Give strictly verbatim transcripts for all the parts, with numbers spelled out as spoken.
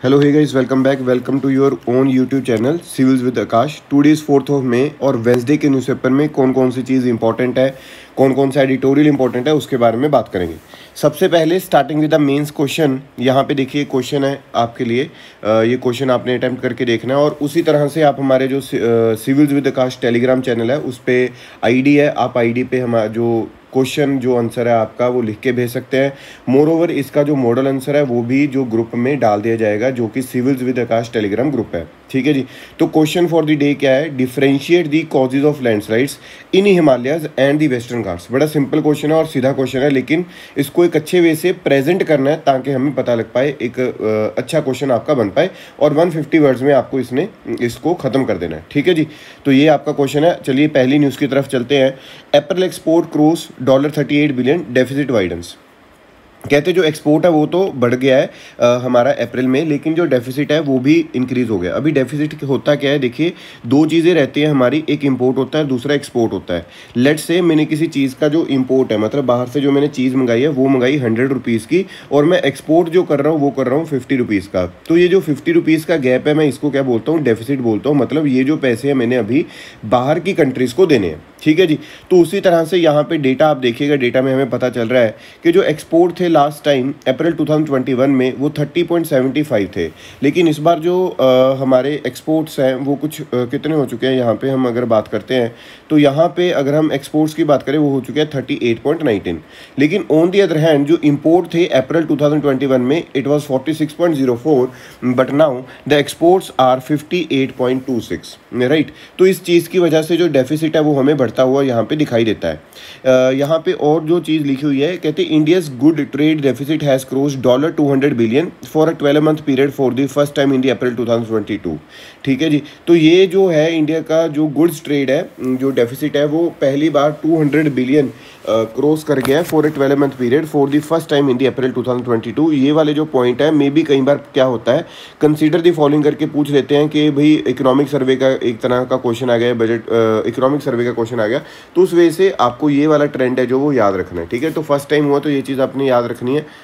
Hello hey guys, welcome back. Welcome to your own YouTube channel Civils with Akash. Today's fourth of May और Wednesday के newspaper में कौन कौन सी चीज़ important है, कौन कौन सा एडिटोरियल इंपॉर्टेंट है, उसके बारे में बात करेंगे। सबसे पहले starting with the mains question. यहाँ पे देखिए क्वेश्चन है आपके लिए, ये क्वेश्चन आपने अटैम्प्ट करके देखना है और उसी तरह से आप हमारे जो Civils with Akash Telegram channel है उस पर आई डी है, आप आई डी पे हमारा जो क्वेश्चन जो आंसर है आपका वो लिख के भेज सकते हैं। मोर ओवर इसका जो मॉडल आंसर है वो भी जो ग्रुप में डाल दिया जाएगा, जो कि Civils with Akash Telegram group है। ठीक है जी। तो क्वेश्चन फॉर द डे क्या है? Differentiate the causes of landslides in Himalayas and the Western Ghats. बड़ा सिंपल क्वेश्चन है और सीधा क्वेश्चन है, लेकिन इसको एक अच्छे वे से प्रेजेंट करना है ताकि हमें पता लग पाए, एक अच्छा क्वेश्चन आपका बन पाए और वन फिफ्टी वर्ड्स में आपको इसने इसको खत्म कर देना है। ठीक है जी। तो ये आपका क्वेश्चन है। चलिए पहली न्यूज़ की तरफ चलते हैं। April export cross dollar thirty eight billion deficit widens. कहते जो एक्सपोर्ट है वो तो बढ़ गया है आ, हमारा अप्रैल में, लेकिन जो डेफिसिट है वो भी इंक्रीज हो गया। अभी डेफिसिट होता क्या है, देखिए दो चीज़ें रहती हैं हमारी, एक इंपोर्ट होता है, दूसरा एक्सपोर्ट होता है। लेट्स से मैंने किसी चीज़ का जो इंपोर्ट है, मतलब बाहर से जो मैंने चीज़ मंगाई है वो मंगाई हंड्रेड रुपीज़ की, और मैं एक्सपोर्ट जो कर रहा हूँ वो कर रहा हूँ फिफ्टी रुपीज़ का। तो ये जो फिफ्टी रुपीज़ का गैप है, मैं इसको क्या बोलता हूँ? डेफिसिट बोलता हूँ। मतलब ये जो पैसे हैं मैंने अभी बाहर की कंट्रीज़ को देने हैं। ठीक है जी। तो उसी तरह से यहाँ पे डेटा आप देखिएगा, डेटा में हमें पता चल रहा है कि जो एक्सपोर्ट थे last time April two thousand twenty one में वो थर्टी पॉइंट सेवेंटी फाइव थे, लेकिन इस बार जो आ, हमारे एक्सपोर्ट्स हैं वो कुछ आ, कितने हो चुके हैं? यहाँ पे हम अगर बात करते हैं तो यहाँ पे अगर हम एक्सपोर्ट्स की बात करें वो हो चुके हैं थर्टी एट पॉइंट नाइनटीन। लेकिन ऑन दी अदर हैंड जो इम्पोर्ट थे April two thousand twenty one में it was forty six point zero four, but now the exports are fifty eight point two six. Right. तो इस चीज़ की वजह से जो डेफिसिट है वो हमें बढ़ता हुआ यहाँ पे दिखाई देता है। यहाँ पे और जो चीज़ लिखी हुई है, कहते हैं India's good trade deficit has crossed dollar two hundred billion for a twelve month period for the first time in the April two thousand twenty two. ठीक है जी। तो ये जो है इंडिया का जो गुड्स ट्रेड है, जो डेफिसिट है वो पहली बार टू हंड्रेड बिलियन क्रॉस कर गया है for a twelve month period for the first time in the April two thousand twenty two. ये वाले जो पॉइंट है, मे बी कई बार क्या होता है, कंसीडर द फॉलोइंग करके पूछ लेते हैं कि भाई इकोनॉमिक सर्वे का एक तरह का क्वेश्चन आ गया, बजट इकोनॉमिक सर्वे का क्वेश्चन आ गया, तो उस वजह से आपको ये वाला ट्रेंड है जो वो याद रखना है। ठीक है। तो फर्स्ट टाइम हुआ तो ये चीज़ आपने याद रखनी है।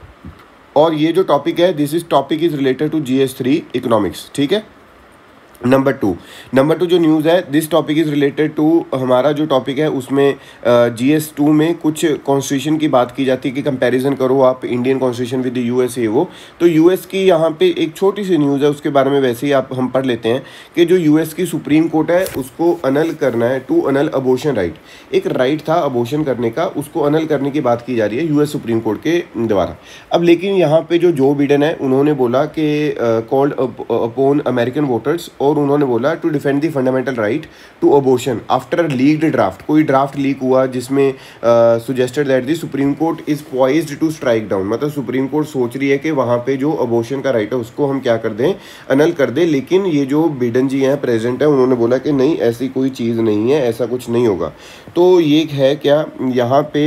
और ये जो टॉपिक है, this is topic is related to G S three economics. ठीक है। नंबर टू नंबर टू जो न्यूज़ है, this topic is related to, हमारा जो टॉपिक है उसमें जी एस टू में कुछ कॉन्स्टिट्यूशन की बात की जाती है कि कंपैरिजन करो आप Indian constitution with U S A. वो तो यू एस की यहाँ पे एक छोटी सी न्यूज़ है, उसके बारे में वैसे ही आप हम पढ़ लेते हैं कि जो यू एस की सुप्रीम कोर्ट है उसको अनल करना है, टू अनल अबॉर्शन राइट। एक राइट था अबॉर्शन करने का, उसको अनल करने की बात की जा रही है यू एस सुप्रीम कोर्ट के द्वारा। अब लेकिन यहाँ पे जो जो बिडेन है उन्होंने बोला कि कॉल्ड अपॉन अमेरिकन वोटर्स, और उन्होंने बोला to defend the fundamental right to abortion after leaked draft. कोई ड्राफ्ट लीक हुआ जिसमें suggested that the Supreme Court is poised to strike down. मतलब सुप्रीम कोर्ट सोच रही है कि वहाँ पे जो अबॉर्शन का राइट है उसको हम क्या कर दें, अनल कर दें। लेकिन ये जो बिडेन जी हैं प्रेजेंट है, उन्होंने बोला कि नहीं, ऐसी कोई चीज़ नहीं है, ऐसा कुछ नहीं होगा। तो ये है क्या, यहाँ पे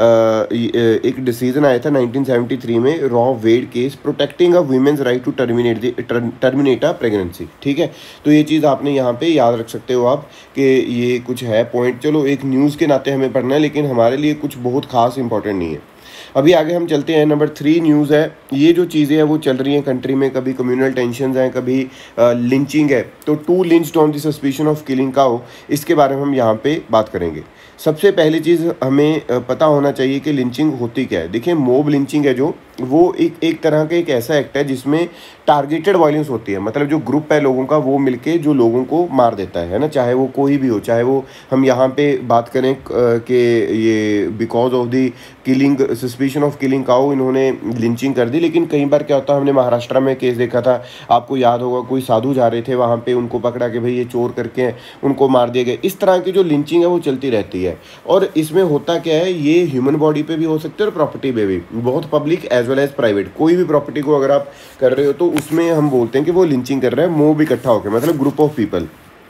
एक डिसीजन आया था नाइनटीन सेवेंटी थ्री में, Roe Wade case, protecting a women's right to terminate the terminate a pregnancy. ठीक है। तो ये चीज़ आपने यहाँ पे याद रख सकते हो आप कि ये कुछ है पॉइंट। चलो एक न्यूज़ के नाते हमें पढ़ना है, लेकिन हमारे लिए कुछ बहुत खास इंपॉर्टेंट नहीं है। अभी आगे हम चलते हैं। नंबर थ्री न्यूज़ है, ये जो चीज़ें हैं वो चल रही हैं कंट्री में, कभी कम्युनल टेंशन्स हैं, कभी लिंचिंग है। तो to lynched on the suspicion of killing cow, इसके बारे में हम यहाँ पे बात करेंगे। सबसे पहली चीज़ हमें पता होना चाहिए कि लिंचिंग होती क्या है। देखिए मॉब लिंचिंग है जो, वो एक एक तरह का एक ऐसा एक्ट है जिसमें टारगेटेड वायलेंस होती है। मतलब जो ग्रुप है लोगों का वो मिलके जो लोगों को मार देता है ना, चाहे वो कोई भी हो, चाहे वो हम यहाँ पे बात करें कि ये because of the killing suspicion of killing cow इन्होंने लिंचिंग कर दी। लेकिन कई बार क्या होता है, हमने महाराष्ट्र में केस देखा था, आपको याद होगा, कोई साधु जा रहे थे वहाँ पे, उनको पकड़ा के भाई ये चोर करके उनको मार दिए गए। इस तरह की जो लिंचिंग है वो चलती रहती है। और इसमें होता क्या है, ये ह्यूमन बॉडी पे भी हो सकते हैं और प्रॉपर्टी पे भी, बहुत public as well as private. कोई भी प्रॉपर्टी को अगर आप कर रहे हो तो उसमें हम बोलते हैं कि वो लिंचिंग कर रहे हैं, मोब इकट्ठा होकर, मतलब ग्रुप ऑफ पीपल।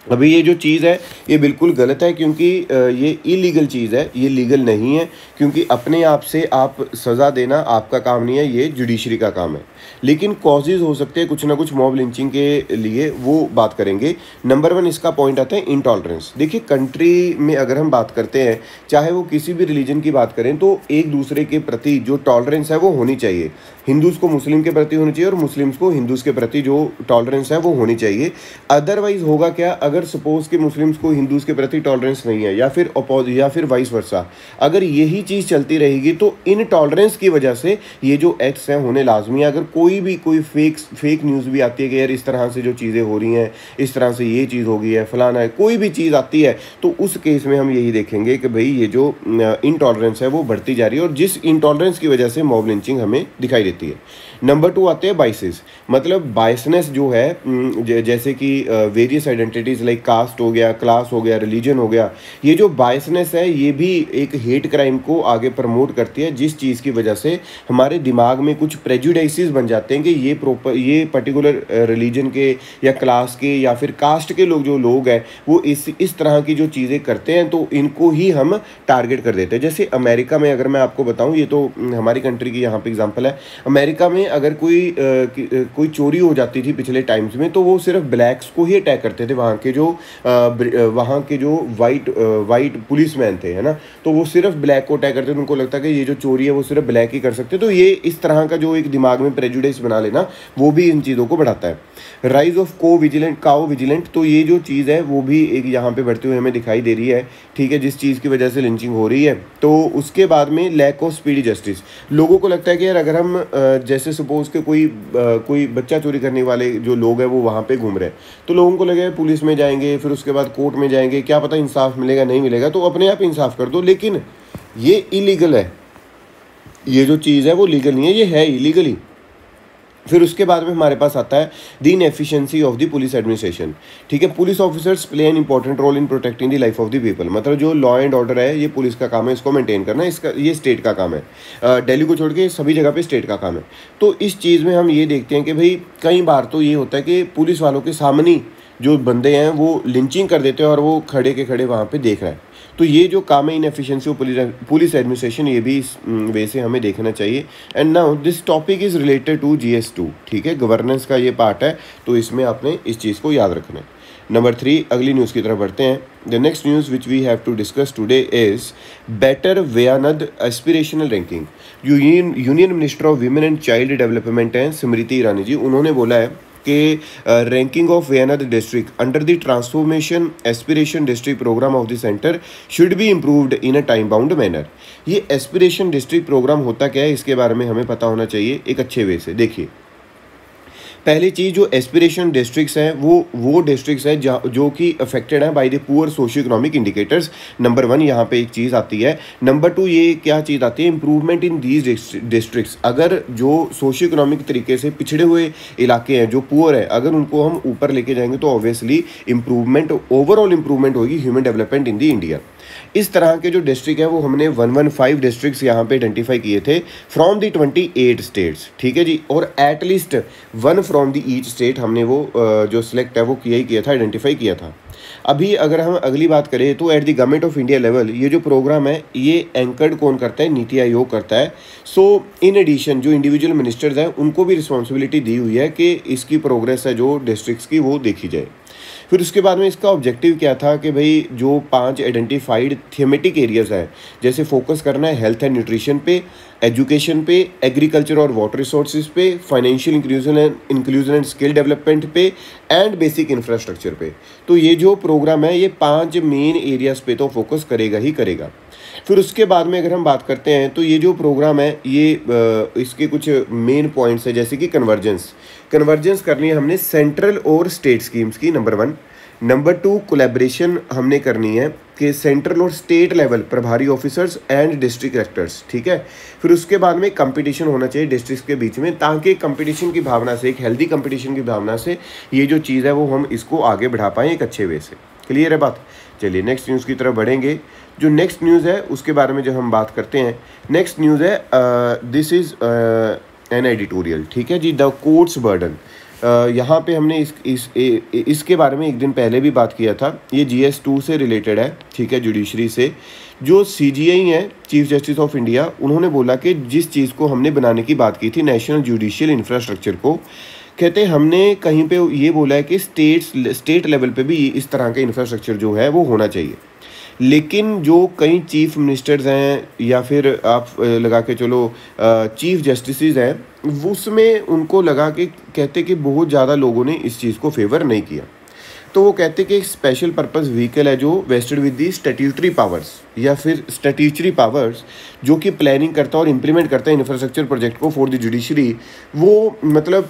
अभी ये जो चीज़ है ये बिल्कुल गलत है, क्योंकि ये इलीगल चीज़ है, ये लीगल नहीं है, क्योंकि अपने आप से आप सज़ा देना आपका काम नहीं है, ये जुडिशरी का काम है। लेकिन कॉजेज़ हो सकते हैं कुछ ना कुछ मॉब लिंचिंग के लिए, वो बात करेंगे। नंबर वन इसका पॉइंट आता है इंटॉलरेंस। देखिए कंट्री में अगर हम बात करते हैं, चाहे वो किसी भी रिलीजन की बात करें, तो एक दूसरे के प्रति जो टॉलरेंस है वो होनी चाहिए। हिंदूज़ को मुस्लिम के प्रति होनी चाहिए और मुस्लिम्स को हिंदूज़ के प्रति जो टॉलरेंस है वो होनी चाहिए। अदरवाइज होगा क्या, अगर सपोज कि मुस्लिम्स को हिंदूज़ के प्रति टॉलरेंस नहीं है, या फिर अपोज या फिर वाइस वर्सा, अगर यही चीज़ चलती रहेगी तो इन टॉलरेंस की वजह से ये जो एक्ट्स हैं होने लाजमी है। अगर कोई भी कोई फेक फेक न्यूज़ भी आती है कि यार इस तरह से जो चीज़ें हो रही हैं, इस तरह से ये चीज़ हो गई है, फलाना है, कोई भी चीज़ आती है, तो उस केस में हम यही देखेंगे कि भाई ये जो इंटॉलरेंस है वो बढ़ती जा रही है, और जिस इंटॉलरेंस की वजह से मॉब लिंचिंग हमें दिखाई देती है। नंबर टू आते हैं बाइसेस, मतलब बाइसनेस जो है, जैसे कि वेरियस आइडेंटिटीज़ लाइक कास्ट हो गया, क्लास हो गया, रिलीजन हो गया, ये जो बाइसनेस है ये भी एक हेट क्राइम को आगे प्रमोट करती है, जिस चीज़ की वजह से हमारे दिमाग में कुछ प्रेजुडिसेस बन जाते हैं कि ये प्रॉपर ये पर्टिकुलर रिलीजन के या क्लास के या फिर कास्ट के लोग जो लोग हैं वो इस इस तरह की जो चीज़ें करते हैं, तो इनको ही हम टारगेट कर देते हैं। जैसे अमेरिका में अगर मैं आपको बताऊँ, ये तो हमारी कंट्री की यहाँ पे एग्जाम्पल है, अमेरिका में अगर कोई आ, कोई चोरी हो जाती थी पिछले टाइम्स में, तो वो सिर्फ ब्लैक्स को ही अटैक करते थे, वहाँ के जो वहाँ के जो वाइट वाइट पुलिसमैन थे, है ना, तो वो सिर्फ ब्लैक को अटैक करते थे। उनको लगता कि ये जो चोरी है वो सिर्फ ब्लैक ही कर सकते, तो ये इस तरह का जो एक दिमाग में प्रेजुडिस बना लेना, वो भी इन चीज़ों को बढ़ाता है। Rise of cow vigilante cow vigilante, तो ये जो चीज़ है वो भी एक यहाँ पे बढ़ती हुई हमें दिखाई दे रही है, ठीक है, जिस चीज़ की वजह से लिंचिंग हो रही है। तो उसके बाद में लैक ऑफ स्पीडी जस्टिस, लोगों को लगता है कि यार अगर हम जैसे सपोज के कोई कोई बच्चा चोरी करने वाले जो लोग हैं वो वहाँ पे घूम रहे हैं, तो लोगों को लगे पुलिस में जाएंगे, फिर उसके बाद कोर्ट में जाएंगे, क्या पता इंसाफ मिलेगा नहीं मिलेगा, तो अपने आप इंसाफ कर दो। लेकिन ये इलीगल है, ये जो चीज़ है वो लीगल नहीं है, ये है इलीगली। फिर उसके बाद में हमारे पास आता है the inefficiency of the police administration, ठीक है। Police officers play an important role in protecting the life of the people, मतलब जो लॉ एंड ऑर्डर है ये पुलिस का काम है, इसको मेंटेन करना, इसका ये स्टेट का काम है। दिल्ली को छोड़ के सभी जगह पे स्टेट का काम है। तो इस चीज़ में हम ये देखते हैं कि भाई कई बार तो ये होता है कि पुलिस वालों के सामने जो बंदे हैं वो लिंचिंग कर देते हैं और वो खड़े के खड़े वहाँ पर देख रहे हैं। तो ये जो काम है inefficiency of police police administration, ये भी इस वे से हमें देखना चाहिए। And now this topic is related to G S two, ठीक है, गवर्नेंस का ये पार्ट है, तो इसमें आपने इस चीज़ को याद रखना है। नंबर थ्री, अगली न्यूज़ की तरफ बढ़ते हैं। The next news which we have to discuss today is better Wayanad aspirational ranking. जो union minister of women and child development हैं स्मृति ईरानी जी, उन्होंने बोला है कि ranking of Wayanad district under the transformation aspiration district programme of the centre should be improved in a time bound manner. ये aspiration district programme होता क्या है, इसके बारे में हमें पता होना चाहिए एक अच्छे वे से। देखिए, पहली चीज़, जो एस्पिरेशन डिस्ट्रिक्ट्स हैं वो वो डिस्ट्रिक्ट्स हैं जो कि अफेक्टेड हैं by the poor socio economic indicators. Number one यहाँ पे एक चीज़ आती है। नंबर टू, ये क्या चीज़ आती है, इंप्रूवमेंट इन दीज डिस्ट्रिक्ट्स। अगर जो सोशियो इकोनॉमिक तरीके से पिछड़े हुए इलाके हैं, जो पुअर है, अगर उनको हम ऊपर लेके जाएंगे तो ऑब्वियसली इंप्रूवमेंट, ओवरऑल इंप्रूवमेंट होगी human development in the India. इस तरह के जो डिस्ट्रिक्ट है वो हमने वन वन फाइव डिस्ट्रिक्ट्स यहाँ पे आइडेंटिफाई किए थे from the twenty eight states, ठीक है जी, और at least one from the each state हमने वो जो सिलेक्ट है वो किया ही किया था, आइडेंटिफाई किया था। अभी अगर हम अगली बात करें तो at the government of India level ये जो प्रोग्राम है ये एंकर्ड कौन करता है, नीति आयोग करता है। सो इन एडिशन जो इंडिविजुअल मिनिस्टर्स हैं उनको भी रिस्पॉन्सिबिलिटी दी हुई है कि इसकी प्रोग्रेस है जो डिस्ट्रिक्ट्स की वो देखी जाए। फिर उसके बाद में इसका ऑब्जेक्टिव क्या था कि भाई जो पांच आइडेंटिफाइड थीमेटिक एरियाज़ हैं, जैसे फोकस करना है हेल्थ एंड न्यूट्रिशन पे, एजुकेशन पे, एग्रीकल्चर और वाटर रिसोर्सेज पे, financial inclusion and inclusion and skill development पे, एंड बेसिक इंफ्रास्ट्रक्चर पे। तो ये जो प्रोग्राम है ये पांच मेन एरियाज़ पे तो फोकस करेगा ही करेगा। फिर उसके बाद में अगर हम बात करते हैं तो ये जो प्रोग्राम है ये इसके कुछ मेन पॉइंट्स है, जैसे कि कन्वर्जेंस कन्वर्जेंस करनी है हमने सेंट्रल और स्टेट स्कीम्स की, number one. Number two, collaboration हमने करनी है कि सेंट्रल और स्टेट लेवल प्रभारी ऑफिसर्स एंड डिस्ट्रिक्ट कलेक्टर्स, ठीक है। फिर उसके बाद में कंपटीशन होना चाहिए डिस्ट्रिक्ट के बीच में, ताकि कंपटीशन की भावना से, एक हेल्दी कंपटीशन की भावना से ये जो चीज़ है वो हम इसको आगे बढ़ा पाएँ एक अच्छे वे से। क्लियर है बात? चलिए नेक्स्ट न्यूज़ की तरफ बढ़ेंगे। जो नेक्स्ट न्यूज़ है उसके बारे में जब हम बात करते हैं, नेक्स्ट न्यूज़ है दिस इज़ एन एडिटोरियल, ठीक है जी, द कोर्ट्स बर्डन। यहाँ पे हमने इस इस ए, इसके बारे में एक दिन पहले भी बात किया था। ये जी एस टू से रिलेटेड है, ठीक है, जुडिशरी से। जो सी जी आई है, चीफ जस्टिस ऑफ इंडिया, उन्होंने बोला कि जिस चीज़ को हमने बनाने की बात की थी, नेशनल जुडिशियल इंफ्रास्ट्रक्चर को, कहते हमने कहीं पे ये बोला है कि स्टेट्स स्टेट लेवल पे भी इस तरह का इंफ्रास्ट्रक्चर जो है वो होना चाहिए। लेकिन जो कई चीफ मिनिस्टर्स हैं या फिर आप लगा के चलो चीफ जस्टिस हैं, उसमें उनको लगा कि कहते कि बहुत ज़्यादा लोगों ने इस चीज़ को फेवर नहीं किया। तो वो कहते कि एक स्पेशल पर्पस व्हीकल है जो vested with the statutory powers या फिर स्टैट्यूटरी पावर्स, जो कि प्लानिंग करता है और इम्प्लीमेंट करता है इंफ्रास्ट्रक्चर प्रोजेक्ट को फॉर द जुडिशरी। वो मतलब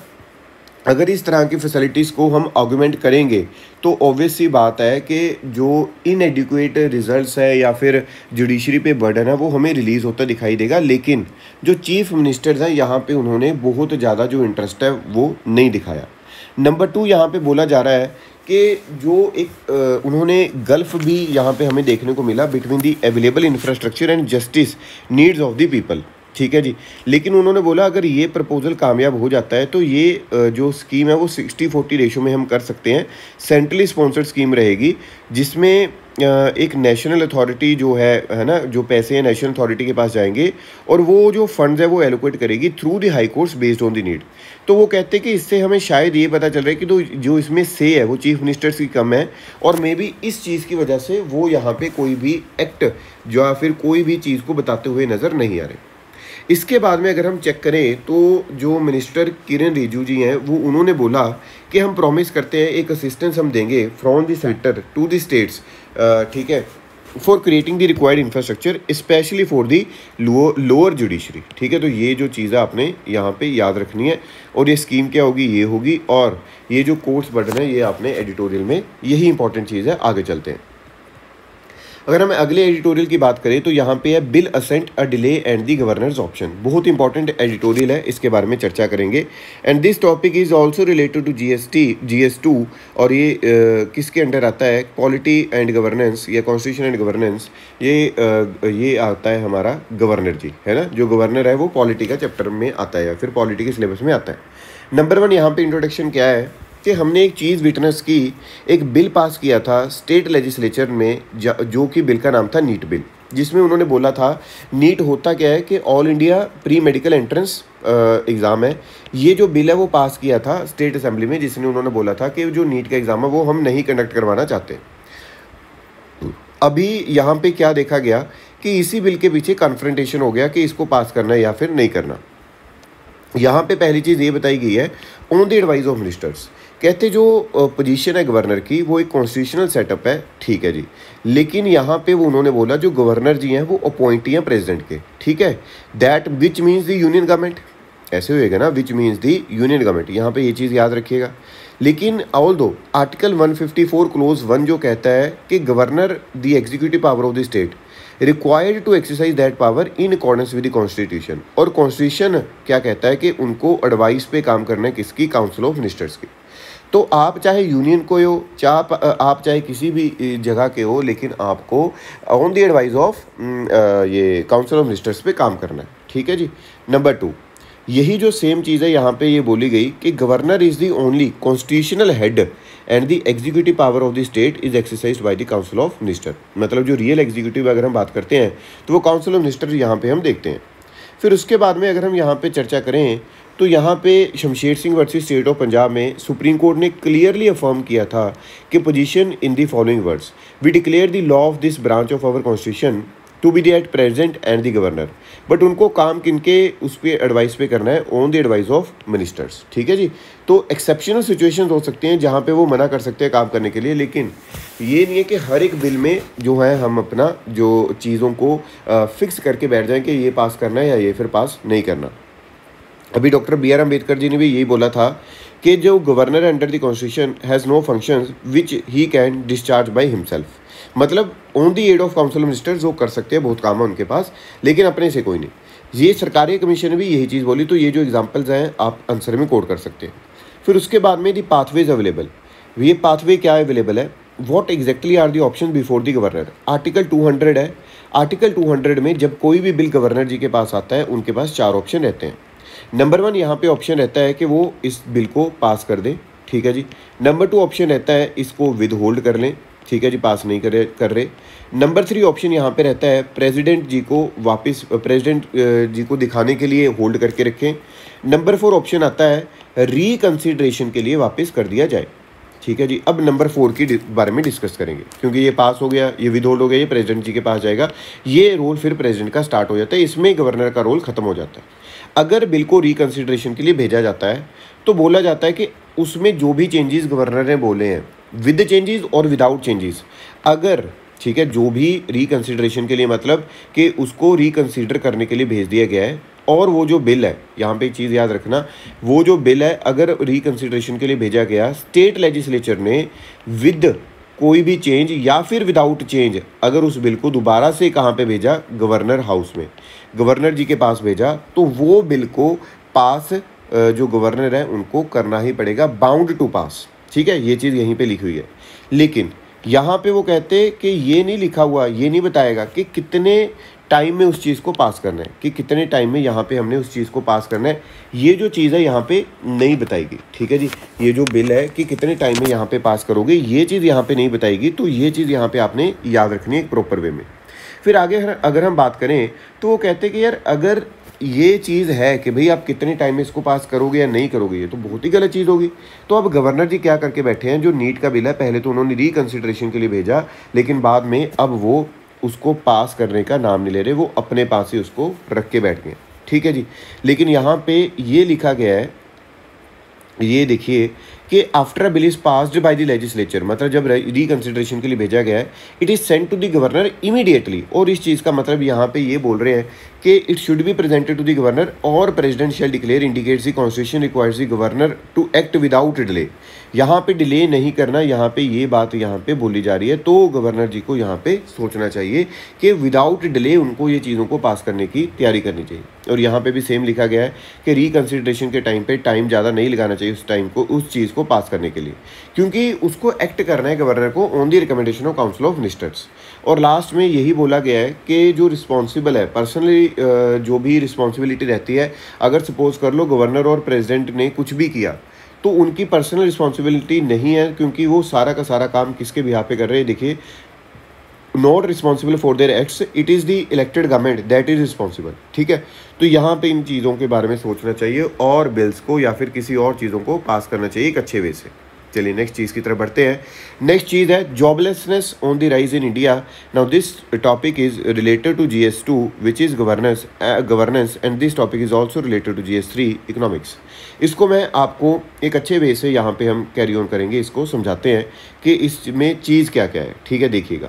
अगर इस तरह की फैसिलिटीज़ को हम ऑगमेंट करेंगे तो ऑब्वियस सी बात है कि जो इनएडिक्वेट रिजल्ट्स है या फिर जुडिशरी पे बर्डन है वो हमें रिलीज़ होता दिखाई देगा। लेकिन जो चीफ मिनिस्टर्स हैं यहाँ पे उन्होंने बहुत ज़्यादा जो इंटरेस्ट है वो नहीं दिखाया। नंबर टू, यहाँ पे बोला जा रहा है कि जो एक आ, उन्होंने गल्फ भी यहाँ पे हमें देखने को मिला between the available infrastructure and justice needs of the people, ठीक है जी। लेकिन उन्होंने बोला अगर ये प्रपोजल कामयाब हो जाता है तो ये जो स्कीम है वो सिक्सटी फोर्टी रेशो में हम कर सकते हैं। सेंट्रली स्पॉन्सर्ड स्कीम रहेगी जिसमें एक नेशनल अथॉरिटी जो है है ना, जो पैसे हैं नेशनल अथॉरिटी के पास जाएंगे और वो जो फंड्स है वो एलोकेट करेगी through the high courts based on the need. तो वो कहते हैं कि इससे हमें शायद ये पता चल रहा है कि तो जो इसमें से है वो चीफ मिनिस्टर्स की कम है और मे बी इस चीज़ की वजह से वो यहाँ पे कोई भी एक्ट जो या फिर कोई भी चीज़ को बताते हुए नज़र नहीं आ रहे। इसके बाद में अगर हम चेक करें तो जो मिनिस्टर किरण रिजिजू जी हैं वो उन्होंने बोला कि हम प्रॉमिस करते हैं एक असिस्टेंस हम देंगे from the centre to the states, ठीक है, for creating the required infrastructure specially for the lower judiciary, ठीक है। तो ये जो चीज़ें आपने यहाँ पे याद रखनी है और ये स्कीम क्या होगी, ये होगी। और ये जो कोर्ट्स बटन है ये आपने एडिटोरियल में, यही इंपॉर्टेंट चीज़ है। आगे चलते हैं। अगर हम अगले एडिटोरियल की बात करें तो यहाँ पे है bill assent a delay and the governors option. बहुत इंपॉर्टेंट एडिटोरियल है, इसके बारे में चर्चा करेंगे। And this topic is also related to GST G S two और ये uh, किसके अंडर आता है, पॉलिटी एंड गवर्नेंस या कॉन्स्टिट्यूशन एंड गवर्नेंस। ये uh, ये आता है हमारा गवर्नर जी, है ना, जो गवर्नर है वो पॉलिटी का चैप्टर में आता है या फिर पॉलिटी के सिलेबस में आता है। नंबर वन यहाँ पे इंट्रोडक्शन क्या है कि हमने एक चीज़ विटनेस की, एक बिल पास किया था स्टेट लेजिस्लेचर में जो कि बिल का नाम था नीट बिल, जिसमें उन्होंने बोला था नीट होता क्या है कि all India pre medical entrance exam है। ये जो बिल है वो पास किया था स्टेट असेंबली में, जिसने उन्होंने बोला था कि जो नीट का एग्ज़ाम है वो हम नहीं कंडक्ट करवाना चाहते। अभी यहाँ पे क्या देखा गया कि इसी बिल के पीछे कन्फ्रंटेशन हो गया कि इसको पास करना है या फिर नहीं करना। यहाँ पे पहली चीज़ ये बताई गई है on the advice of ministers. कहते जो पोजीशन है गवर्नर की वो एक कॉन्स्टिट्यूशनल सेटअप है, ठीक है जी। लेकिन यहाँ पे वो उन्होंने बोला जो गवर्नर जी हैं वो अपॉइंटी हैं प्रेसिडेंट के, ठीक है। That which means the union government, ऐसे होएगा ना, which means the union government, यहाँ पे ये चीज़ याद रखिएगा। लेकिन although article one fifty four clause one जो कहता है कि governor the executive power of the state required to exercise that power in accordance with the constitution. और कॉन्स्टिट्यूशन क्या कहता है कि उनको एडवाइस पे काम करना है किसकी, काउंसिल ऑफ मिनिस्टर्स की। तो आप चाहे यूनियन को हो, चाहे आप चाहे किसी भी जगह के हो, लेकिन आपको ऑन द एडवाइस ऑफ ये काउंसिल ऑफ मिनिस्टर्स पे काम करना है, ठीक है जी। नंबर टू, यही जो सेम चीज़ है यहाँ पे ये बोली गई कि governor is the only constitutional head and the executive power of the state is exercised by the council of minister. मतलब जो रियल एग्जीक्यूटिव अगर हम बात करते हैं तो वो काउंसिल ऑफ मिनिस्टर यहाँ पे हम देखते हैं। फिर उसके बाद में अगर हम यहाँ पे चर्चा करें तो यहाँ पे Shamsher Singh versus state of Punjab में सुप्रीम कोर्ट ने क्लियरली अफर्म किया था कि position in the following words, we declare the law of this branch of our constitution to be the at present and the governor. But उनको काम किनके उस पर एडवाइस पे करना है, on the advice of ministers, ठीक है जी। तो एक्सेप्शनल सिचुएशंस हो सकते हैं जहाँ पे वो मना कर सकते हैं काम करने के लिए, लेकिन ये नहीं है कि हर एक बिल में जो है हम अपना जो चीज़ों को फिक्स करके बैठ जाएं कि ये पास करना है या ये फिर पास नहीं करना। अभी doctor B R Ambedkar ji ने भी यही बोला था कि जो governor under the constitution has no functions which he can discharge by himself. मतलब on the aid of council of ministers वो कर सकते हैं, बहुत काम है उनके पास, लेकिन अपने से कोई नहीं। ये सरकारी कमीशन ने भी यही चीज़ बोली। तो ये जो एग्जांपल्स हैं आप आंसर में कोड कर सकते हैं। फिर उसके बाद में दी पाथवेज अवेलेबल, ये पाथवे क्या अवेलेबल है, what exactly are the option before the governor. Article two hundred है, आर्टिकल टू हंड्रेड में जब कोई भी बिल गवर्नर जी के पास आता है उनके पास चार ऑप्शन रहते हैं। नंबर वन यहाँ पे ऑप्शन रहता है कि वो इस बिल को पास कर दें, ठीक है जी। नंबर टू ऑप्शन रहता है इसको विद होल्ड कर लें, ठीक है जी, पास नहीं करे कर रहे। नंबर थ्री ऑप्शन यहाँ पे रहता है प्रेसिडेंट जी को वापस प्रेसिडेंट जी को दिखाने के लिए होल्ड करके रखें। नंबर फोर ऑप्शन आता है रिकंसिडरेशन के लिए वापस कर दिया जाए, ठीक है जी। अब नंबर फोर की बारे में डिस्कस करेंगे, क्योंकि ये पास हो गया, ये विद होल्ड हो गया, ये प्रेसिडेंट जी के पास जाएगा, ये रोल फिर प्रेसिडेंट का स्टार्ट हो जाता है, इसमें गवर्नर का रोल खत्म हो जाता है। अगर बिल को रिकंसिडरेशन के लिए भेजा जाता है तो बोला जाता है कि उसमें जो भी चेंजेस गवर्नर ने बोले हैं विद चेंजेस और विदाउट चेंजेस, अगर ठीक है जो भी रिकंसिडरेशन के लिए मतलब कि उसको रिकंसिडर करने के लिए भेज दिया गया है, और वो जो बिल है, यहाँ पे एक चीज़ याद रखना, वो जो बिल है अगर रिकंसिडरेशन के लिए भेजा गया स्टेट लेजिस्लेचर ने विद कोई भी चेंज या फिर विदाउट चेंज, अगर उस बिल को दोबारा से कहाँ पे भेजा, गवर्नर हाउस में, गवर्नर जी के पास भेजा, तो वो बिल को पास जो गवर्नर है उनको करना ही पड़ेगा, बाउंड टू पास, ठीक है। ये चीज़ यहीं पे लिखी हुई है। लेकिन यहाँ पे वो कहते कि ये नहीं लिखा हुआ, ये नहीं बताएगा कि कितने टाइम में उस चीज़ को पास करना है, कि कितने टाइम में यहाँ पे हमने उस चीज़ को पास करना है, ये जो चीज़ है यहाँ पे नहीं बताएगी, ठीक है जी। ये जो बिल है कि कितने टाइम में यहाँ पे पास करोगे, ये चीज़ यहाँ पे नहीं बताएगी, तो ये चीज़ यहाँ पे आपने याद रखनी है एक प्रॉपर वे में। फिर आगे अगर हम बात करें तो वो कहते हैं कि यार अगर ये चीज़ है कि भाई आप कितने टाइम में इसको पास करोगे या नहीं करोगे, ये तो बहुत ही गलत चीज़ होगी। तो अब गवर्नर जी क्या करके बैठे हैं, जो नीट का बिल है पहले तो उन्होंने रिकंसिडरेशन के लिए भेजा, लेकिन बाद में अब वो उसको पास करने का नाम नहीं ले रहे, वो अपने पास ही उसको रख के बैठ गए, ठीक है जी। लेकिन यहाँ पे ये लिखा गया है, ये देखिए कि after a bill is passed by the legislature, मतलब जब रिकंसिडरेशन के लिए भेजा गया है, it is sent to the governor immediately. और इस चीज़ का मतलब यहाँ पे ये बोल रहे हैं कि it should be presented to the governor और president shall declare indicates the constitution requires the governor to act without delay. यहाँ पे डिले नहीं करना, यहाँ पे ये बात यहाँ पे बोली जा रही है, तो गवर्नर जी को यहाँ पे सोचना चाहिए कि विदाउट डिले उनको ये चीज़ों को पास करने की तैयारी करनी चाहिए। और यहाँ पे भी सेम लिखा गया है कि रिकंसिडरेशन के टाइम पे टाइम ज़्यादा नहीं लगाना चाहिए उस टाइम को, उस चीज़ को पास करने के लिए, क्योंकि उसको एक्ट करना है गवर्नर को on the recommendation of council of ministers. और लास्ट में यही बोला गया है कि जो रिस्पॉन्सिबल है पर्सनली, जो भी रिस्पॉन्सिबिलिटी रहती है, अगर सपोज कर लो गवर्नर और प्रेसिडेंट ने कुछ भी किया तो उनकी पर्सनल रिस्पॉन्सिबिलिटी नहीं है, क्योंकि वो सारा का सारा काम किसके बिहाफ पे कर रहे हैं। देखिए, not responsible for their acts, it is the elected government that is responsible, ठीक है। तो यहाँ पे इन चीज़ों के बारे में सोचना चाहिए और बिल्स को या फिर किसी और चीज़ों को पास करना चाहिए एक अच्छे वे से। चलिए नेक्स्ट चीज़ की तरफ बढ़ते हैं। नेक्स्ट चीज़ है joblessness on the rise in India. Now this topic is related to G S two which is governance governance and this topic is also related to G S three economics. इसको मैं आपको एक अच्छे वे से यहाँ पे हम कैरी ऑन करेंगे, इसको समझाते हैं कि इसमें चीज़ क्या क्या है, ठीक है। देखिएगा,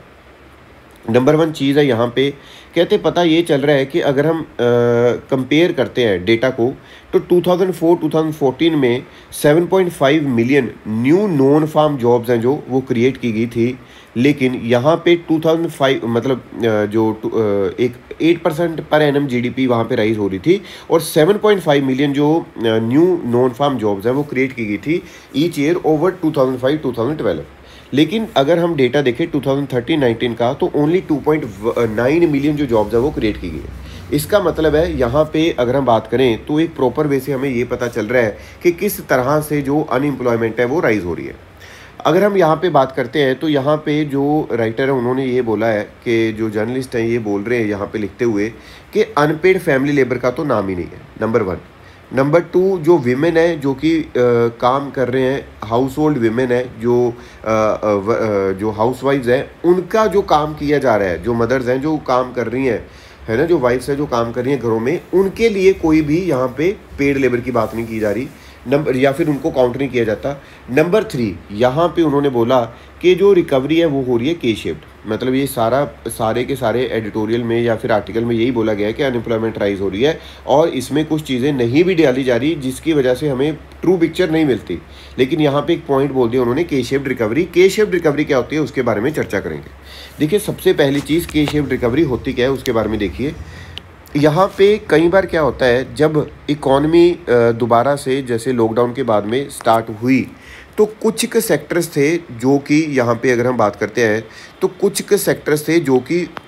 नंबर वन चीज़ है यहाँ पे, कहते पता ये चल रहा है कि अगर हम कंपेयर करते हैं डेटा को, तो two thousand four two thousand fourteen में seven point five million new non farm jobs हैं जो वो क्रिएट की गई थी। लेकिन यहाँ पे टू थाउज़ेंड फाइव मतलब जो एक eight percent per annum GDP वहाँ पे राइज हो रही थी, और सेवन पॉइंट फाइव मिलियन जो न्यू नॉन फार्म जॉब्स हैं वो क्रिएट की गई थी each year over two thousand five two thousand twelve. लेकिन अगर हम डेटा देखें टू थाउज़ेंड थर्टीन नाइनटीन का, तो only two point nine million जो जॉब्स है वो क्रिएट की गई है। इसका मतलब है यहाँ पे अगर हम बात करें तो एक प्रॉपर वे से हमें ये पता चल रहा है कि किस तरह से जो अनएम्प्लॉयमेंट है वो राइज हो रही है। अगर हम यहाँ पे बात करते हैं तो यहाँ पे जो राइटर है उन्होंने ये बोला है कि जो जर्नलिस्ट हैं ये बोल रहे हैं यहाँ पे लिखते हुए कि अनपेड फैमिली लेबर का तो नाम ही नहीं है, नंबर वन। नंबर टू, जो विमेन है जो कि काम कर रहे हैं, हाउस होल्ड विमेन है जो आ, आ, जो हाउस वाइफ्स हैं, उनका जो काम किया जा रहा है, जो मदर्स हैं जो काम कर रही हैं, है ना, जो वाइफ्स है जो काम कर रही हैं घरों में, उनके लिए कोई भी यहाँ पे पेड लेबर की बात नहीं की जा रही, नंबर या फिर उनको काउंट नहीं किया जाता। नंबर थ्री, यहाँ पे उन्होंने बोला कि जो रिकवरी है वो हो रही है के शेप्ड, मतलब ये सारा सारे के सारे एडिटोरियल में या फिर आर्टिकल में यही बोला गया है कि अनएम्प्लॉयमेंट राइज हो रही है, और इसमें कुछ चीज़ें नहीं भी डाली जा रही जिसकी वजह से हमें ट्रू पिक्चर नहीं मिलती। लेकिन यहाँ पे एक पॉइंट बोल दिया उन्होंने, K shaped recovery. K shaped recovery क्या होती है उसके बारे में चर्चा करेंगे। देखिए, सबसे पहली चीज़ के शेप्ड रिकवरी होती क्या है उसके बारे में देखिए। यहाँ पे कई बार क्या होता है, जब इकॉनमी दोबारा से जैसे लॉकडाउन के बाद में स्टार्ट हुई, तो कुछ के सेक्टर्स थे जो कि यहाँ पे अगर हम बात करते हैं तो कुछ के सेक्टर्स थे जो कि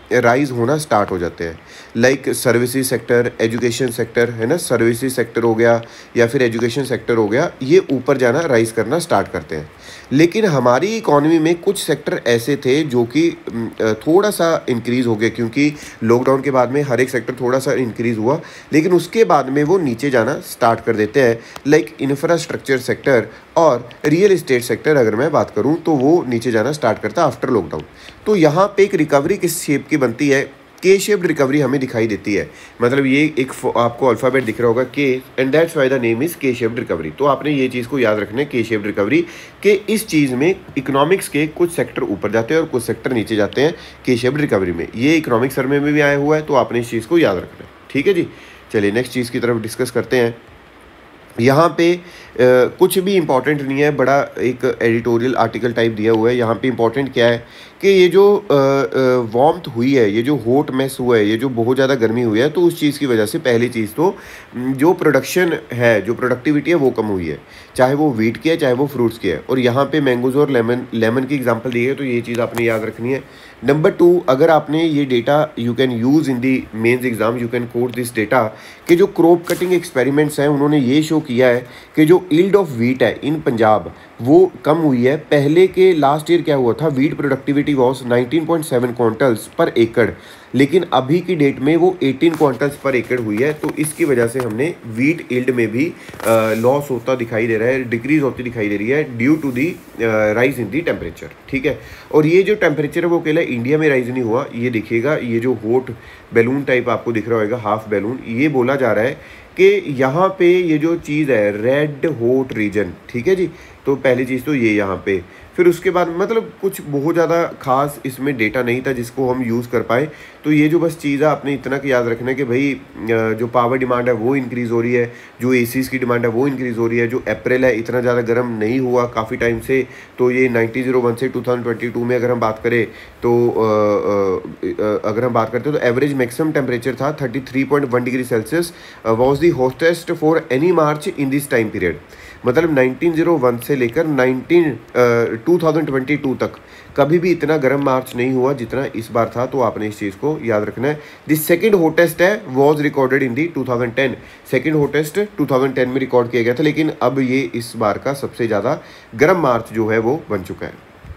राइज होना स्टार्ट हो जाते हैं। Like services sector, education sector, है ना, सर्विसेज सेक्टर हो गया या फिर एजुकेशन सेक्टर हो गया, ये ऊपर जाना राइज करना स्टार्ट करते हैं। लेकिन हमारी इकॉनमी में कुछ सेक्टर ऐसे थे जो कि थोड़ा सा इंक्रीज़ हो गए, क्योंकि लॉकडाउन के बाद में हर एक सेक्टर थोड़ा सा इंक्रीज़ हुआ, लेकिन उसके बाद में वो नीचे जाना स्टार्ट कर देते हैं। लाइक इंफ्रास्ट्रक्चर सेक्टर और रियल इस्टेट सेक्टर अगर मैं बात करूं तो वो नीचे जाना स्टार्ट करता है आफ्टर लॉकडाउन। तो यहाँ पे एक रिकवरी किस शेप की बनती है, के शेप्ड रिकवरी हमें दिखाई देती है। मतलब ये एक आपको अल्फ़ाबेट दिख रहा होगा K, and that's why the name is K shaped recovery. तो आपने ये चीज़ को याद रखना है, के शेप्ड रिकवरी, के इस चीज़ में इकोनॉमिक्स के कुछ सेक्टर ऊपर जाते हैं और कुछ सेक्टर नीचे जाते हैं के शेप्ड रिकवरी में। ये इकोनॉमिक सर्वे में भी आया हुआ है, तो आपने इस चीज़ को याद रखना है। ठीक है जी, चलिए नेक्स्ट चीज़ की तरफ डिस्कस करते हैं। यहाँ पे आ, कुछ भी इम्पॉर्टेंट नहीं है, बड़ा एक एडिटोरियल आर्टिकल टाइप दिया हुआ है। यहाँ पे इम्पॉर्टेंट क्या है कि ये जो वार्मथ हुई है, ये जो हॉट मेस हुआ है, ये जो बहुत ज़्यादा गर्मी हुई है, तो उस चीज़ की वजह से पहली चीज़ तो जो प्रोडक्शन है, जो प्रोडक्टिविटी है वो कम हुई है, चाहे वो वीट की है चाहे वो फ्रूट्स की है। और यहाँ पे मैंगोज़ और लेमन लेमन की एग्जांपल दी है, तो ये चीज़ आपने याद रखनी है। नंबर टू, अगर आपने ये data you can use in the mains exam, you can quote this data कि जो क्रॉप कटिंग एक्सपेरिमेंट्स हैं उन्होंने ये शो किया है कि जो यील्ड ऑफ वीट है इन पंजाब वो कम हुई है। पहले के लास्ट ईयर क्या हुआ था, wheat productivity was nineteen point seven quintals per एकड़, लेकिन अभी की डेट में वो एटीन क्विंटल्स पर एकड़ हुई है। तो इसकी वजह से हमने वीट यील्ड में भी लॉस होता दिखाई दे रहा है, डिक्रीज होती दिखाई दे रही है due to the rise in the temperature. ठीक है, और ये जो टेम्परेचर है वो अकेला इंडिया में राइज नहीं हुआ, ये देखिएगा, ये जो हॉट बैलून टाइप आपको दिख रहा होगा, हाफ बैलून, ये बोला जा रहा है कि यहाँ पे ये जो चीज़ है रेड हॉट रीजन, ठीक है जी, तो पहली चीज़ तो ये यहाँ पे, फिर उसके बाद मतलब कुछ बहुत ज़्यादा खास इसमें डेटा नहीं था जिसको हम यूज़ कर पाए। तो ये जो बस चीज़ है आपने इतना कि याद रखना है कि भाई जो पावर डिमांड है वो इंक्रीज़ हो रही है, जो एसीज़ की डिमांड है वो इंक्रीज़ हो रही है, जो अप्रैल है इतना ज़्यादा गर्म नहीं हुआ काफ़ी टाइम से। तो ये नाइनटीन ज़ीरो वन से टू थाउजेंड ट्वेंटी टू में अगर हम बात करें तो अगर हम बात करते हैं तो एवरेज मैक्सिमम टेम्परेचर था thirty three point one degree Celsius was the hottest for any March in this time period. मतलब नाइनटीन ज़ीरो वन से लेकर nineteen two thousand twenty two तक कभी भी इतना गर्म मार्च नहीं हुआ जितना इस बार था। तो आपने इस चीज़ को याद रखना है। द सेकंड हॉटेस्ट है was recorded in the two thousand ten, second hottest two thousand ten में रिकॉर्ड किया गया था, लेकिन अब ये इस बार का सबसे ज़्यादा गर्म मार्च जो है वो बन चुका है।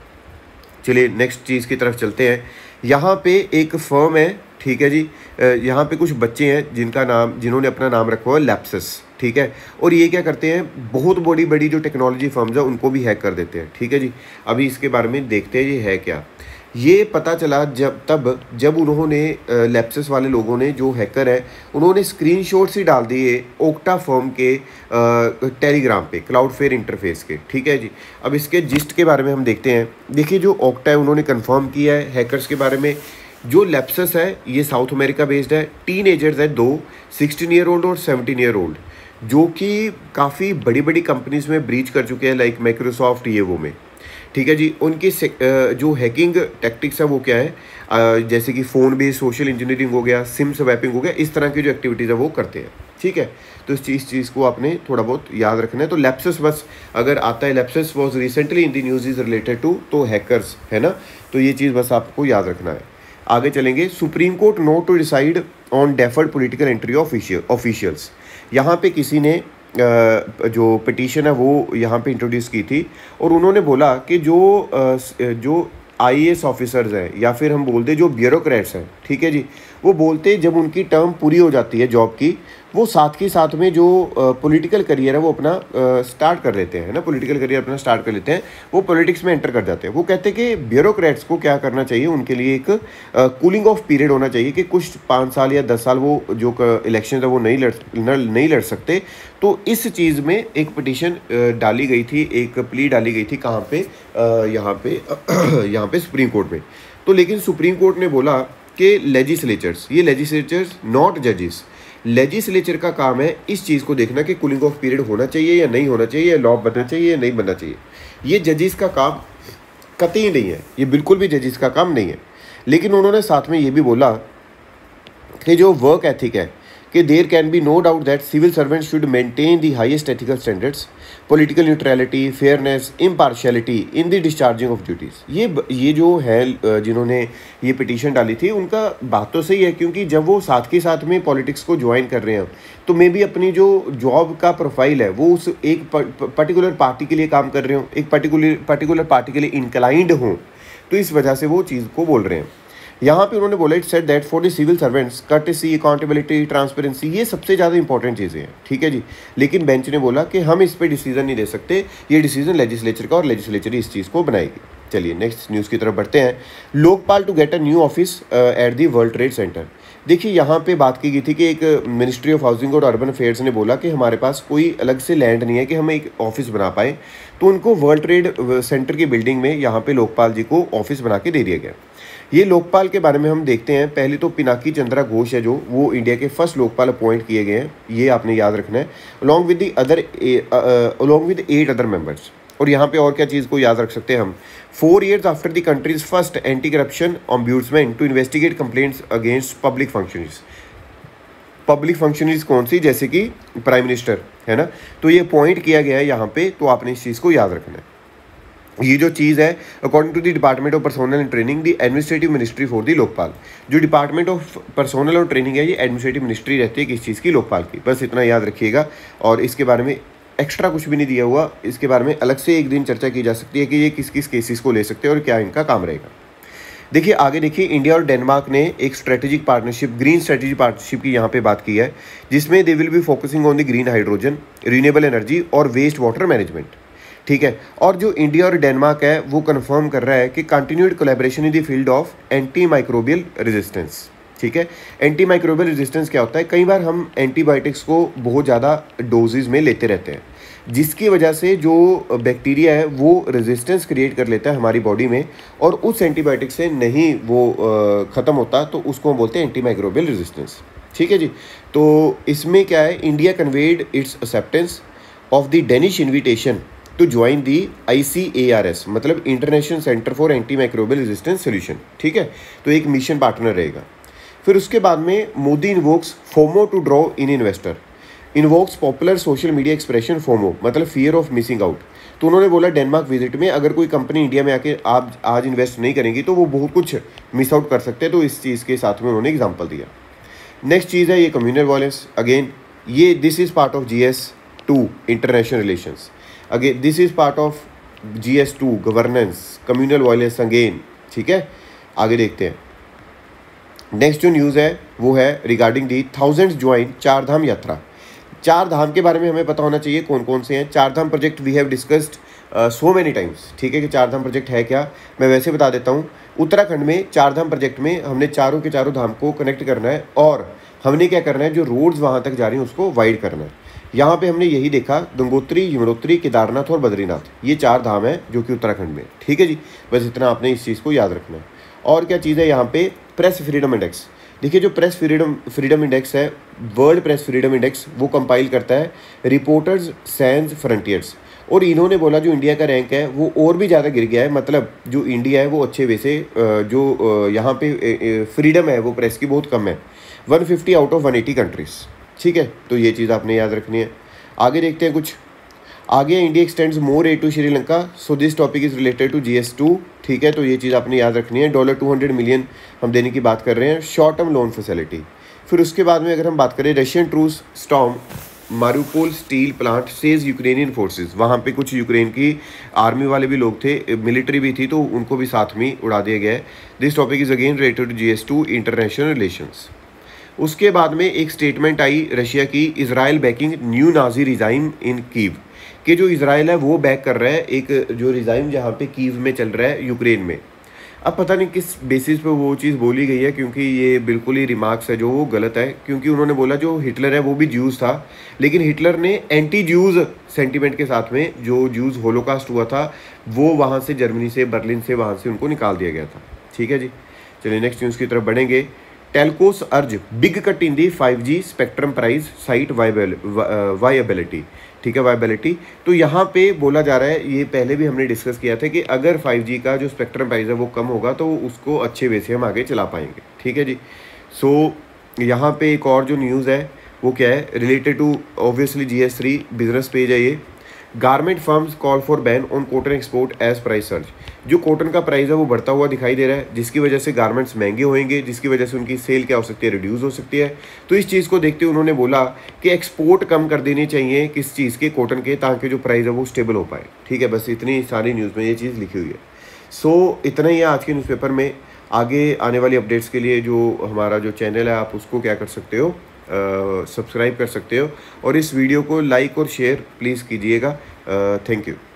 चलिए नेक्स्ट चीज़ की तरफ चलते हैं। यहाँ पे एक फर्म है, ठीक है जी, यहाँ पे कुछ बच्चे हैं जिनका नाम जिन्होंने अपना नाम रखा हुआ है लैप्सस, ठीक है, और ये क्या करते हैं, बहुत बड़ी बड़ी जो टेक्नोलॉजी फर्म्स है उनको भी हैक कर देते हैं। ठीक है जी, अभी इसके बारे में देखते हैं ये है क्या। ये पता चला जब तब जब उन्होंने लैप्सस वाले लोगों ने, जो हैकर है, उन्होंने स्क्रीनशॉट्स ही डाल दिए ओक्टा फर्म के टेलीग्राम पे, क्लाउडफेयर इंटरफेस के। ठीक है जी, अब इसके जिस्ट के बारे में हम देखते हैं। देखिए जो ओक्टा है उन्होंने कंफर्म किया है हैकर्स के बारे में। जो लैप्सस है ये साउथ अमेरिका बेस्ड है, टीन एजर्स है दो, सिक्सटीन ईयर ओल्ड और सेवनटीन ईयर ओल्ड, जो कि काफ़ी बड़ी बड़ी कंपनीज में ब्रीच कर चुके हैं, लाइक माइक्रोसॉफ्ट ये वो में। ठीक है जी, उनकी जो हैकिंग टैक्टिक्स है वो क्या है, जैसे कि फ़ोन बेस्ड सोशल इंजीनियरिंग हो गया, सिम स्वैपिंग हो गया, इस तरह की जो एक्टिविटीज़ है वो करते हैं। ठीक है, तो इस चीज़ चीज़ को आपने थोड़ा बहुत याद रखना है। तो लैप्सस बस अगर आता है Lapsus was recently in the news is related to, तो हैकर्स है ना, तो ये चीज़ बस आपको याद रखना है। आगे चलेंगे। Supreme court not to decide on deferred political entry official officials. यहाँ पे किसी ने जो पिटीशन है वो यहाँ पे इंट्रोड्यूस की थी, और उन्होंने बोला कि जो जो आईएएस ऑफिसर्स हैं या फिर हम बोलते जो ब्यूरोक्रेट्स हैं, ठीक है जी, वो बोलते जब उनकी टर्म पूरी हो जाती है जॉब की, वो साथ के साथ में जो पॉलिटिकल करियर है वो अपना स्टार्ट कर लेते हैं ना, पॉलिटिकल करियर अपना स्टार्ट कर लेते हैं, वो पॉलिटिक्स में एंटर कर जाते हैं। वो कहते हैं कि ब्यूरोक्रेट्स को क्या करना चाहिए, उनके लिए एक कूलिंग ऑफ पीरियड होना चाहिए कि कुछ पाँच साल या दस साल वो जो इलेक्शन है वो नहीं लड़ नहीं लड़ सकते। तो इस चीज़ में एक पिटीशन डाली गई थी, एक प्ली डाली गई थी, कहाँ पे, यहाँ पे यहाँ पे सुप्रीम कोर्ट में। तो लेकिन सुप्रीम कोर्ट ने बोला कि लेजिस्लेचर्स, ये लेजिस्लेचर्स नॉट जजेस, लेजिस्लेचर का काम है इस चीज़ को देखना कि कूलिंग ऑफ पीरियड होना चाहिए या नहीं होना चाहिए, लॉ बनना चाहिए या नहीं बनना चाहिए। ये जजेस का काम कतई नहीं है, ये बिल्कुल भी जजेस का काम नहीं है। लेकिन उन्होंने साथ में ये भी बोला कि जो वर्क एथिक है, कि there can be no doubt that civil servant should maintain the highest ethical standards, political neutrality, fairness, impartiality in the discharging of duties. ये ये जो है जिन्होंने ये पिटीशन डाली थी उनका बात तो सही है, क्योंकि जब वो साथ के साथ में पॉलिटिक्स को ज्वाइन कर रहे हैं तो मे बी अपनी जो जॉब का प्रोफाइल है वो उस एक पर्टिकुलर पार्टी के लिए काम कर रहे हो, एक पर्टिकुलर पर्टिकुलर पार्टी के लिए इंक्लाइंड हों, तो इस वजह से वो चीज़ को बोल रहे हैं। यहाँ पे उन्होंने बोला it said that for the civil servants courtesy, accountability, transparency, ये सबसे ज़्यादा इंपॉर्टेंट चीज़ें हैं, ठीक है जी। लेकिन बेंच ने बोला कि हम इस पे डिसीजन नहीं दे सकते, ये डिसीजन लेजिस्लेचर का, और लेजिस्लेचर इस चीज़ को बनाएगी। चलिए नेक्स्ट न्यूज़ की तरफ बढ़ते हैं। Lokpal to get a new office at the world trade centre. देखिए यहाँ पे बात की गई थी कि एक मिनिस्ट्री ऑफ हाउसिंग और अर्बन अफेयर्स ने बोला कि हमारे पास कोई अलग से लैंड नहीं है कि हम एक ऑफिस बना पाए, तो उनको वर्ल्ड ट्रेड सेंटर की बिल्डिंग में यहाँ पे लोकपाल जी को ऑफिस बना के दे दिया गया। ये लोकपाल के बारे में हम देखते हैं। पहले तो पिनाकी चंद्रा घोष है जो वो इंडिया के फर्स्ट लोकपाल अपॉइंट किए गए हैं, ये आपने याद रखना है, along with the other along with at other members. और यहाँ पे और क्या चीज़ को याद रख सकते हैं हम, four years after the country's first anti corruption ombudsman to investigate complaints against public functionaries. Public functionaries कौन सी, जैसे कि प्राइम मिनिस्टर है ना, तो ये पॉइंट किया गया है यहाँ पे, तो आपने इस चीज़ को याद रखना है। ये जो चीज़ है according to the department of personnel and training the administrative ministry for the Lokpal. जो डिपार्टमेंट ऑफ पर्सोनल और ट्रेनिंग है ये एडमिनिस्ट्रेटिव मिनिस्ट्री रहती है किस चीज़ की, लोकपाल की। बस इतना याद रखिएगा, और इसके बारे में एक्स्ट्रा कुछ भी नहीं दिया हुआ, इसके बारे में अलग से एक दिन चर्चा की जा सकती है कि ये किस किस केसेस को ले सकते हैं और क्या इनका काम रहेगा। देखिए आगे देखिए, इंडिया और डेनमार्क ने एक strategic partnership, green strategic partnership की यहाँ पे बात की है, जिसमें they will be focusing on the green hydrogen, renewable energy और वेस्ट वाटर मैनेजमेंट, ठीक है। और जो इंडिया और डेनमार्क है वो कंफर्म कर रहा है कि continued collaboration in the field of anti microbial resistance, ठीक है। एंटी माइक्रोबियल रेजिस्टेंस क्या होता है, कई बार हम एंटीबायोटिक्स को बहुत ज़्यादा डोजेज में लेते रहते हैं, जिसकी वजह से जो बैक्टीरिया है वो रेजिस्टेंस क्रिएट कर लेता है हमारी बॉडी में, और उस एंटीबायोटिक से नहीं वो ख़त्म होता, तो उसको हम बोलते हैं एंटी माइक्रोबियल रेजिस्टेंस, ठीक है जी। तो इसमें क्या है, India conveyed its acceptance of the Danish invitation to join the I C A R S, मतलब international centre for anti microbial resistance solution, ठीक है। तो एक मिशन पार्टनर रहेगा। फिर उसके बाद में Modi invokes FOMO to draw in investor, invokes popular social media expression FOMO, मतलब फियर ऑफ मिसिंग आउट। तो उन्होंने बोला डेनमार्क विजिट में अगर कोई कंपनी इंडिया में आके आप आज इन्वेस्ट नहीं करेंगी तो वो बहुत कुछ मिस आउट कर सकते हैं, तो इस चीज़ के साथ में उन्होंने एग्जाम्पल दिया। नेक्स्ट चीज़ है ये कम्युनल वायलेंस, अगेन ये this is part of G S two international relations, again this is part of G S two governance, communal violence again, ठीक है। आगे देखते हैं। नेक्स्ट जो न्यूज़ है वो है रिगार्डिंग दी थाउजेंड्स ज्वाइन चार धाम यात्रा। चार धाम के बारे में हमें पता होना चाहिए कौन कौन से हैं। Char Dham project we have discussed so many times, ठीक है, कि चार धाम प्रोजेक्ट है क्या, मैं वैसे बता देता हूँ। उत्तराखंड में चार धाम प्रोजेक्ट में हमने चारों के चारों धाम को कनेक्ट करना है, और हमने क्या करना है, जो रोड्स वहाँ तक जा रही हैं उसको वाइड करना है। यहाँ पे हमने यही देखा, गंगोत्री, यमुनोत्री, केदारनाथ और बद्रीनाथ, ये चार धाम है जो कि उत्तराखंड में, ठीक है जी। बस इतना आपने इस चीज़ को याद रखना है। और क्या चीज़ है यहाँ पे, प्रेस फ्रीडम इंडेक्स। देखिए जो प्रेस फ्रीडम फ्रीडम इंडेक्स है, वर्ल्ड प्रेस फ्रीडम इंडेक्स, वो कंपाइल करता है रिपोर्टर्स सैंस फ्रंटियर्स, और इन्होंने बोला जो इंडिया का रैंक है वो और भी ज़्यादा गिर गया है, मतलब जो इंडिया है वो अच्छे वे से जो यहाँ पे फ्रीडम है वो प्रेस की बहुत कम है, one fifty out of one eighty countries, ठीक है। तो ये चीज़ आपने याद रखनी है। आगे देखते हैं कुछ आगे, India extends more aid to Sri Lanka, so this topic is related to G S two, ठीक है। तो ये चीज़ आपने याद रखनी है। डॉलर टू हंड्रेड मिलियन हम देने की बात कर रहे हैं, शॉर्ट टर्म लोन फैसिलिटी। फिर उसके बाद में अगर हम बात करें, Russian troops storm Mariupol steel plant says Ukrainian forces, वहाँ पे कुछ यूक्रेन की आर्मी वाले भी लोग थे, मिलिट्री भी थी, तो उनको भी साथ में उड़ा दिया गया है। This topic is again related to G S two international relations. उसके बाद में एक स्टेटमेंट आई रशिया की, Israel backing new Nazi regime in Kyiv, कि जो इजराइल है वो बैक कर रहा है एक जो रिजाइम जहाँ पे कीव में चल रहा है यूक्रेन में। अब पता नहीं किस बेसिस पे वो चीज़ बोली गई है, क्योंकि ये बिल्कुल ही रिमार्क्स है जो वो गलत है, क्योंकि उन्होंने बोला जो हिटलर है वो भी ज्यूज़ था, लेकिन हिटलर ने एंटी ज्यूज़ सेंटीमेंट के साथ में जो ज्यूज़ होलोकास्ट हुआ था वो वहाँ से जर्मनी से, बर्लिन से, वहाँ से उनको निकाल दिया गया था, ठीक है जी। चलिए नेक्स्ट न्यूज़ की तरफ बढ़ेंगे। Telcos urge big cut in the five G spectrum price cite viability, ठीक है, वायबिलिटी। तो यहाँ पे बोला जा रहा है, ये पहले भी हमने डिस्कस किया था कि अगर फाइव जी का जो स्पेक्ट्रम प्राइस है वो कम होगा तो उसको अच्छे वे से हम आगे चला पाएंगे, ठीक है जी। सो यहाँ पे एक और जो न्यूज़ है, वो क्या है, related to obviously G S three business page है ये। Garment firms call for ban on cotton export as price surge. जो कॉटन का प्राइस है वो बढ़ता हुआ दिखाई दे रहा है, जिसकी वजह से गारमेंट्स महंगे होंगे, जिसकी वजह से उनकी सेल क्या हो सकती है, रिड्यूस हो सकती है। तो इस चीज़ को देखते हुए उन्होंने बोला कि एक्सपोर्ट कम कर देनी चाहिए किस चीज़ के, कॉटन के, ताकि जो प्राइस है वो स्टेबल हो पाए। ठीक है, बस इतनी सारी न्यूज़ में ये चीज़ लिखी हुई है। सो so, इतना ही है आज के न्यूज़पेपर में। आगे आने वाली अपडेट्स के लिए जो हमारा जो चैनल है आप उसको क्या कर सकते हो, सब्सक्राइब कर सकते हो, और इस वीडियो को लाइक और शेयर प्लीज़ कीजिएगा। Thank you.